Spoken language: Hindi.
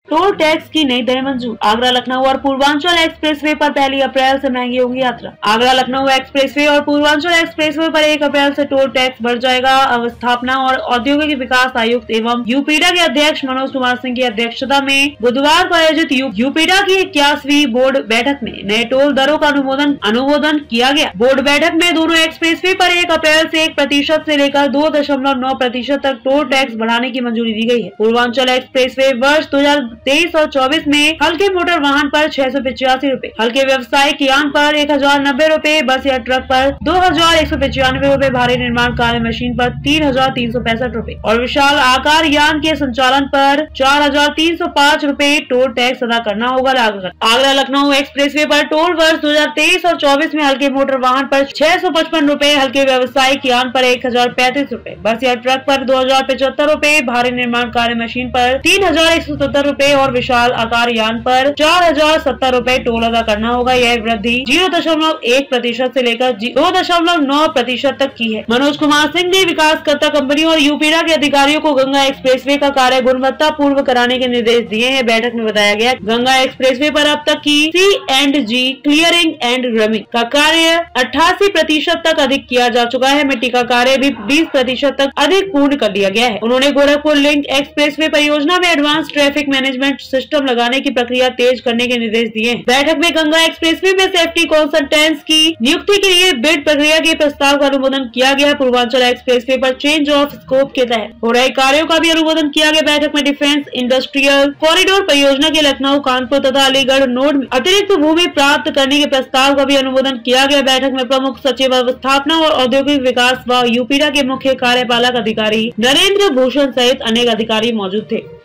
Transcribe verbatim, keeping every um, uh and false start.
टोल टैक्स की नई दरें मंजूर। आगरा लखनऊ और पूर्वांचल एक्सप्रेसवे पर पहली अप्रैल से महंगी होगी यात्रा। आगरा लखनऊ एक्सप्रेसवे और पूर्वांचल एक्सप्रेसवे पर एक अप्रैल से टोल टैक्स बढ़ जाएगा। अवस्थापना और औद्योगिक विकास आयुक्त एवं यूपीडा के अध्यक्ष मनोज कुमार सिंह की अध्यक्षता में बुधवार को आयोजित यूपीडा की इक्यासवीं बोर्ड बैठक में नए टोल दरों का अनुमोदन अनुमोदन किया गया। बोर्ड बैठक में दोनों एक्सप्रेसवे पर एक अप्रैल से एक प्रतिशत से लेकर दो दशमलव नौ प्रतिशत तक टोल टैक्स बढ़ाने की मंजूरी दी गई है। पूर्वांचल एक्सप्रेसवे वर्ष दो हजार तेईस और चौबीस में हल्के मोटर वाहन पर छह सौ पिचासी रूपए, हल्के व्यवसायिक यान पर एक हजार नब्बे रूपए, बस या ट्रक पर दो हजार एक सौ पचानवे रूपए, भारी निर्माण कार्य मशीन पर तीन हजार तीन सौ पैंसठ रूपए और विशाल आकार यान के संचालन पर चार हजार तीन सौ पाँच रूपए टोल टैक्स अदा करना होगा। आगरा लखनऊ एक्सप्रेसवे पर टोल वर्ष दो हजार तेईस और चौबीस में हल्के मोटर वाहन पर छह सौ पचपन रूपए, हल्के व्यवसायिक यान पर एक हजार पैंतीस रूपए, बस या ट्रक पर दो हजार पचहत्तर रूपए, भारी निर्माण कार्य मशीन पर तीन हजार एक सौ सत्तर रूपए और विशाल आकार यान पर चार हजार सत्तर रूपए टोल अदा करना होगा। यह वृद्धि जीरो दशमलव एक प्रतिशत से लेकर दो दशमलव नौ प्रतिशत तक की है। मनोज कुमार सिंह ने विकासकर्ता कंपनियों और यूपीडा के अधिकारियों को गंगा एक्सप्रेसवे का कार्य गुणवत्ता पूर्व कराने के निर्देश दिए हैं। बैठक में बताया गया गंगा एक्सप्रेसवे पर अब तक की C and G clearing and रमिंग का कार्य अट्ठासी प्रतिशत तक अधिक किया जा चुका है। मिट्टी का कार्य भी बीस प्रतिशत तक अधिक पूर्ण कर लिया गया है। उन्होंने गोरखपुर लिंक एक्सप्रेसवे परियोजना में एडवांस ट्रैफिक मैनेजमेंट सिस्टम लगाने की प्रक्रिया तेज करने के निर्देश दिए। बैठक में गंगा एक्सप्रेसवे में सेफ्टी कंसल्टेंट्स की नियुक्ति के लिए बिड प्रक्रिया के प्रस्ताव का अनुमोदन किया गया। पूर्वांचल एक्सप्रेसवे पर चेंज ऑफ स्कोप के तहत हो रहे कार्यों का भी अनुमोदन किया गया। बैठक में डिफेंस इंडस्ट्रियल कॉरिडोर परियोजना के लखनऊ, कानपुर तथा अलीगढ़ नोड में अतिरिक्त भूमि प्राप्त करने के प्रस्ताव का भी अनुमोदन किया गया। बैठक में प्रमुख सचिव अवस्थापना और औद्योगिक विकास व यूपीडा के मुख्य कार्यपालक अधिकारी नरेंद्र भूषण सहित अनेक अधिकारी मौजूद थे।